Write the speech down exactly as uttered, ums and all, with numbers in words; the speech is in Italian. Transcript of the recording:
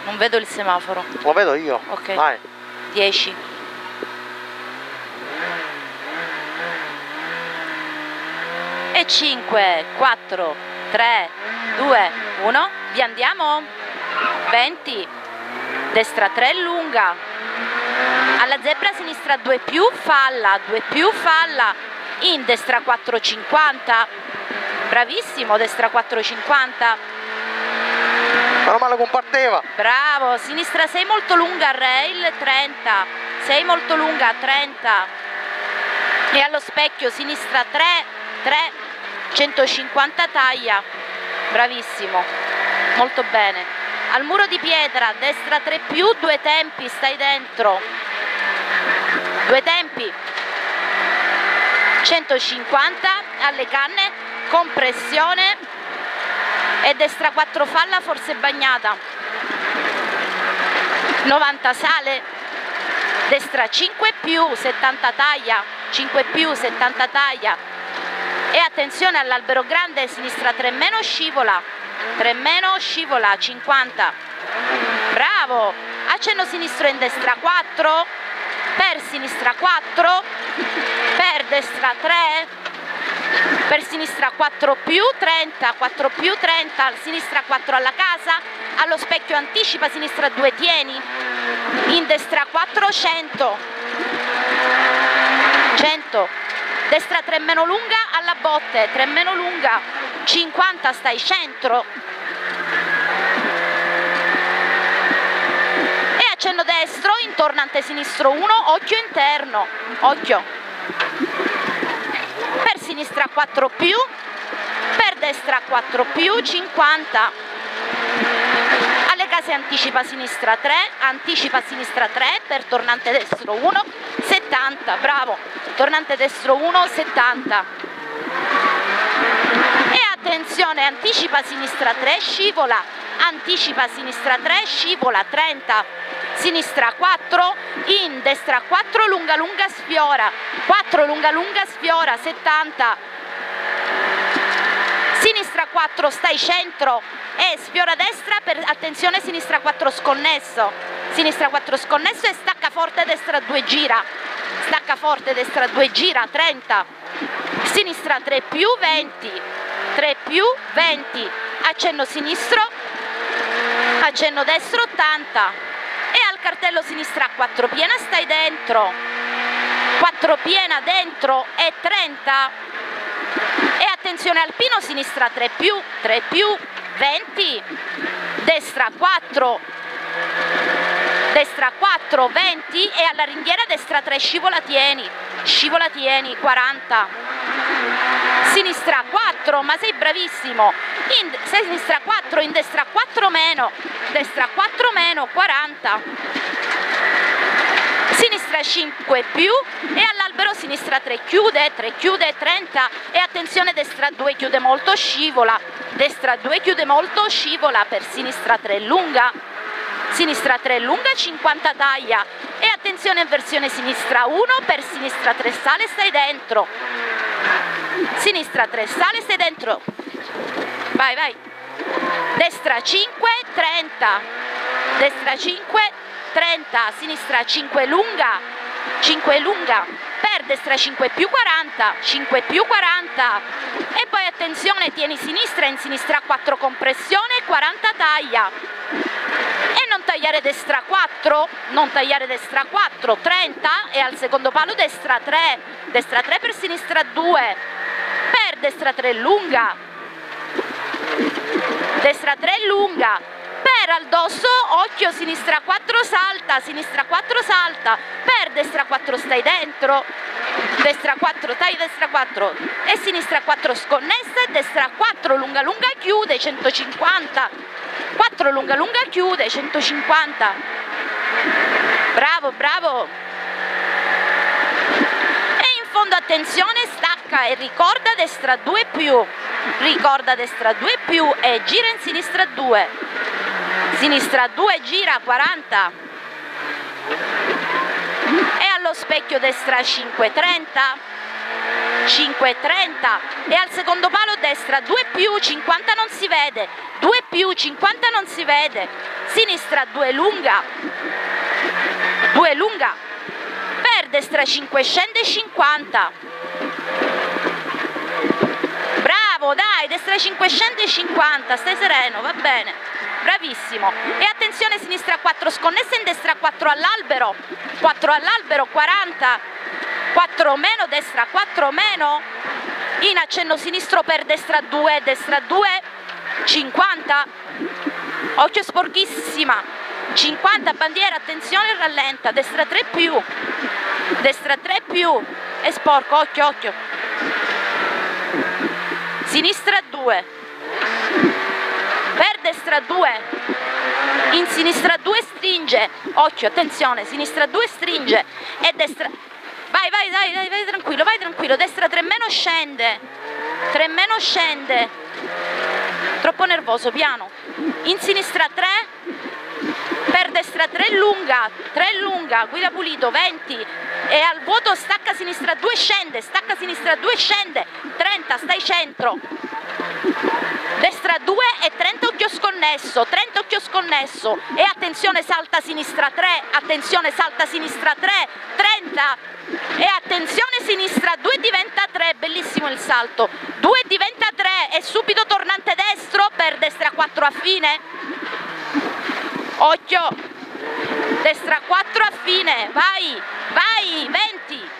Non vedo il semaforo. Lo vedo io. Ok. Vai. dieci. E cinque, quattro, tre, due, uno. Vi andiamo. venti. Destra tre lunga. Alla zebra sinistra due più, falla, due più, falla. In destra quattro cinquanta. Bravissimo, destra quattro cinquanta. Meno male comparteva. Bravo, sinistra sei molto lunga, rail trenta, sei molto lunga, trenta. E allo specchio sinistra tre, tre, centocinquanta taglia. Bravissimo, molto bene. Al muro di pietra, destra tre più, due tempi, stai dentro. Due tempi. centocinquanta alle canne, compressione. E destra quattro falla, forse bagnata. novanta sale. Destra cinque più, settanta taglia. cinque più, settanta taglia. E attenzione all'albero grande, sinistra tre meno, scivola. tre meno, scivola, cinquanta. Bravo. Accenno sinistro in destra quattro. Per sinistra quattro. Per destra tre. Per sinistra quattro più, trenta, quattro più, trenta, sinistra quattro alla casa, allo specchio anticipa, sinistra due tieni, in destra quattro, cento, cento, destra tre meno lunga, alla botte, tre meno lunga, cinquanta, stai centro, e accenno destro, intorno ante sinistro uno, occhio interno, occhio. Per sinistra quattro più, per destra quattro più, cinquanta. Alle case anticipa sinistra tre, anticipa sinistra tre, per tornante destro uno, settanta, bravo. Tornante destro uno, settanta. E attenzione, anticipa sinistra tre, scivola, anticipa sinistra tre, scivola, trenta. Sinistra quattro, in destra quattro, lunga lunga sfiora, quattro lunga lunga sfiora, settanta. Sinistra quattro, stai centro e sfiora destra, per attenzione sinistra quattro sconnesso, sinistra quattro sconnesso e stacca forte destra due gira, stacca forte destra due gira, trenta. Sinistra tre più, venti, tre più, venti, accenno sinistro, accenno destro, ottanta. E al cartello sinistra quattro piena, stai dentro, quattro piena dentro e trenta. E attenzione al pino, sinistra tre più, tre più, venti, destra quattro, destra quattro, venti e alla ringhiera destra tre, scivola tieni, scivola tieni, quaranta. Sinistra quattro, ma sei bravissimo, in, sei sinistra quattro, in destra quattro meno, destra quattro meno, quaranta. Sinistra cinque più e all'albero sinistra tre chiude, tre chiude, trenta e attenzione destra due chiude molto, scivola, destra due chiude molto, scivola, per sinistra tre lunga, sinistra tre lunga, cinquanta taglia e attenzione in versione sinistra uno, per sinistra tre sale, stai dentro, sinistra tre sale, stai dentro, vai vai, destra cinque, trenta, destra cinque, trenta, sinistra cinque lunga, cinque lunga, per destra cinque più quaranta, cinque più quaranta e poi attenzione tieni sinistra, in sinistra quattro compressione, quaranta taglia e non tagliare destra quattro, non tagliare destra quattro, trenta e al secondo palo destra tre, destra tre per sinistra due, per destra tre lunga, destra tre lunga, per al dosso, occhio, sinistra quattro salta, sinistra quattro salta, per destra quattro stai dentro, destra quattro taglia, destra quattro e sinistra quattro sconnessa e destra quattro lunga lunga chiude, centocinquanta, quattro lunga lunga chiude, centocinquanta, bravo bravo. E in fondo attenzione, stacca e ricorda destra due più, ricorda destra due più e gira in sinistra due, sinistra due, gira, quaranta e allo specchio destra cinque, trenta, cinque, trenta e al secondo palo destra due più, cinquanta non si vede, due più, cinquanta non si vede, sinistra due lunga, due lunga, per destra cinque, scende cinquanta, bravo, dai, destra cinque, scende cinquanta, stai sereno, va bene, bravissimo. E attenzione, sinistra quattro sconnessa in destra quattro all'albero, quattro all'albero, quaranta, quattro meno, destra quattro meno, in accenno sinistro per destra due, destra due, cinquanta, occhio sporchissima, cinquanta, bandiera, attenzione, rallenta, destra tre più, destra tre più, è sporco, occhio, occhio, sinistra due, per destra due, in sinistra due stringe, occhio, attenzione, sinistra due stringe e destra, vai, vai, vai, vai, vai tranquillo, vai tranquillo, destra tre meno scende, tre meno scende, troppo nervoso, piano, in sinistra tre, per destra tre lunga, tre lunga, guida pulito, venti, e al vuoto stacca sinistra due, scende, stacca sinistra due, scende, trenta, stai centro, destra due e trenta occhio sconnesso, trenta occhio sconnesso, e attenzione salta sinistra tre, attenzione salta sinistra tre, trenta, e attenzione sinistra due diventa tre, bellissimo il salto, due diventa tre e subito tornante destro per destra quattro a fine, occhio, destra quattro a fine, vai, vai, venti,